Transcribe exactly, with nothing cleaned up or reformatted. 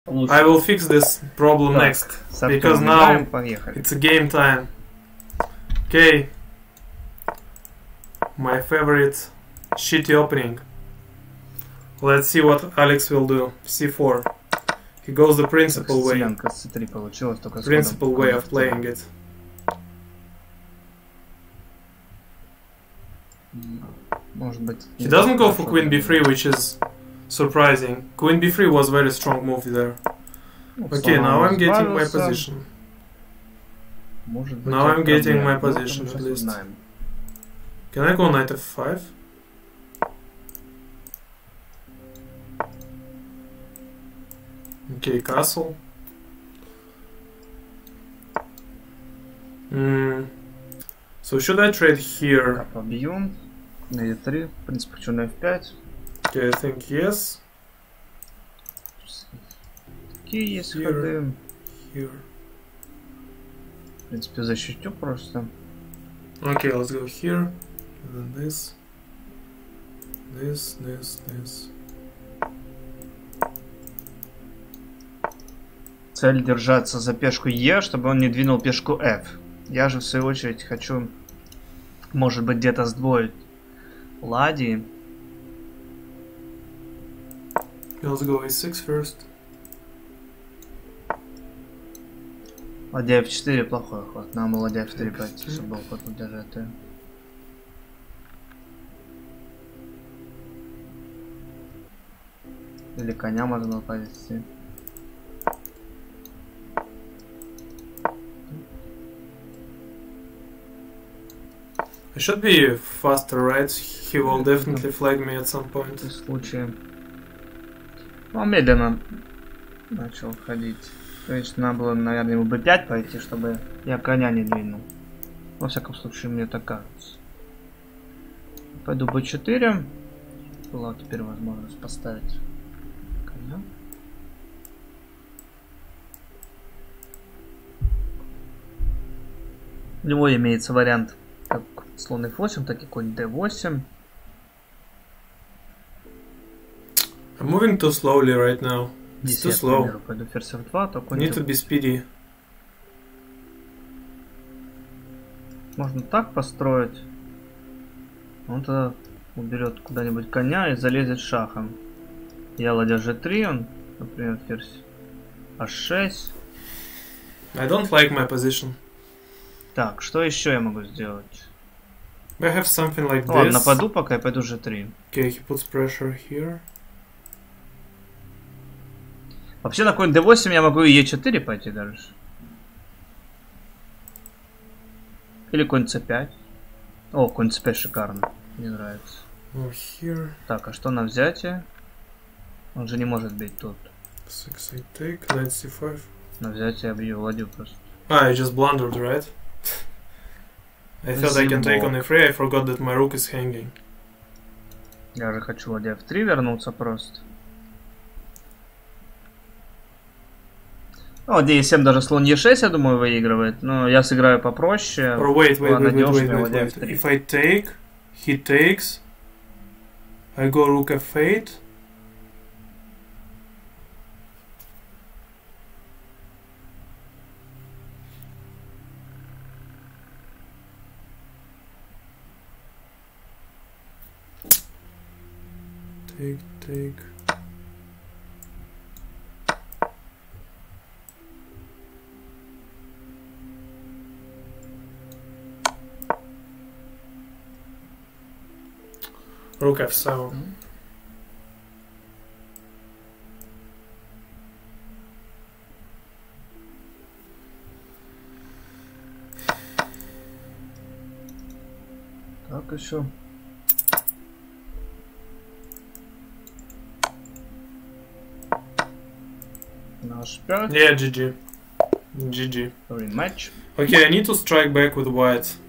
Лучше. I will fix this problem Так, next, because now it's a game time. Okay. My favorite shitty opening. Let's see what Alex will do. c four. He goes the principal way. Principal way of playing it. He doesn't go for queen b three, which is surprising. Queen b three was very strong move there. Okay, now I'm getting my position. Now I'm getting my position at least. Can I go knight f five? Okay, castle. Mm. So should I trade here? Побьем. На e три. В принципе, хочу на эф пять. Okay, I think yes. Какие есть ходы? Here. В принципе, защитю просто. Okay, let's go here. And then this. This, this, this. Цель держаться за пешку Е, чтобы он не двинул пешку F. Я же в свою очередь хочу, может быть, где-то сдвоить ладьи. Let's go a six first. Ладья эф четыре плохой ход. Нам ладья эф три пойти, чтобы был ход удержать. Или коня можно повести. I should be faster, right? He will definitely flag me at some point. В случае. Ну, медленно начал ходить. То есть надо было, наверное, ему бэ пять пойти, чтобы я коня не двинул. Во всяком случае, мне так кажется. Пойду бэ четыре. Была теперь возможность поставить коня. У него имеется вариант как слон эф восемь, так и конь дэ восемь. I'm moving too slowly right now. It's Здесь too я, slow. к примеру, пойду ферзь эф два, то конь Need to be speedy. Можно так построить. Он тогда уберет куда-нибудь коня и залезет шахом. Я ладья жэ три, он, например, ферзь аш шесть. I don't like my position. Так, что еще я могу сделать? I have something like Ладно, this. нападу пока, я пойду жэ три. Okay, he puts pressure here. Вообще на конь дэ восемь я могу и е четыре пойти дальше. Или конь цэ пять. О, конь цэ пять шикарно. Мне нравится. Oh, here. Так, а что на взятие? Он же не может бить тут. six I take, knight c five. На взятие я бью ладью просто. Ah, I just blundered, right? I thought I can take on e three, I forgot that my rook is hanging. Я же хочу ладья эф три вернуться просто. Ну, ладья е семь даже слон е шесть, я думаю, выигрывает. Но я сыграю попроще. Or wait, wait, wait, wait, wait, wait, wait. If I take, he takes, I go rook эф eight. Take, take. Rook эф seven. Так, еще. На аш пять. Yeah, джи джи. джи джи. Rematch. Okay, I need to strike back with white.